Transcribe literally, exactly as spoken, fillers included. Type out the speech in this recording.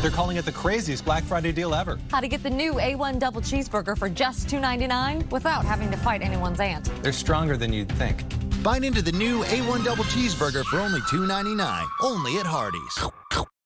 They're calling it the craziest Black Friday deal ever. How to get the new A one double cheeseburger for just two ninety-nine without having to fight anyone's aunt. They're stronger than you'd think. Bite into the new A one double cheeseburger for only two ninety-nine, only at Hardee's.